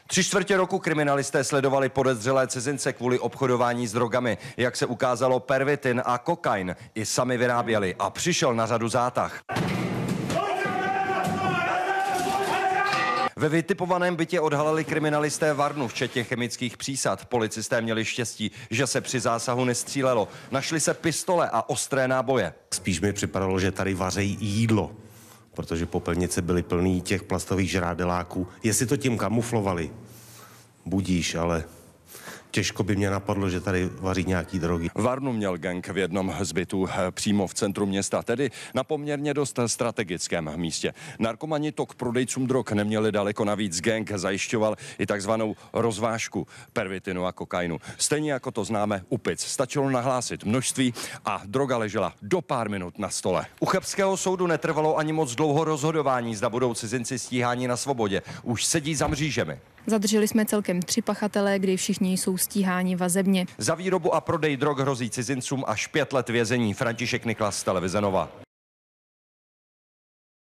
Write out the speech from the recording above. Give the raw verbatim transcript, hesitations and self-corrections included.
Tři čtvrtě roku kriminalisté sledovali podezřelé cizince kvůli obchodování s drogami. Jak se ukázalo, pervitin a kokain i sami vyráběli a přišel na řadu zátah. Ve vytipovaném bytě odhalili kriminalisté varnu, včetně chemických přísad. Policisté měli štěstí, že se při zásahu nestřílelo. Našly se pistole a ostré náboje. Spíš mi připadalo, že tady vařejí jídlo, protože popelnice byly plný těch plastových žrádeláků. Jestli to tím kamuflovali, budíš, ale těžko by mě napadlo, že tady vaří nějaký drogy. Varnu měl gang v jednom z bytů přímo v centru města, tedy na poměrně dost strategickém místě. Narkomani to k prodejcům drog neměli daleko, navíc gang zajišťoval i takzvanou rozvážku pervitinu a kokainu. Stejně jako to známe u pic. Stačilo nahlásit množství a droga ležela do pár minut na stole. U chebského soudu netrvalo ani moc dlouho rozhodování, zda budou cizinci stíháni na svobodě. Už sedí za mřížemi. Zadrželi jsme celkem tři pachatele, kdy všichni jsou stíháni vazebně. Za výrobu a prodej drog hrozí cizincům až pět let vězení. František Niklas, televize Nova.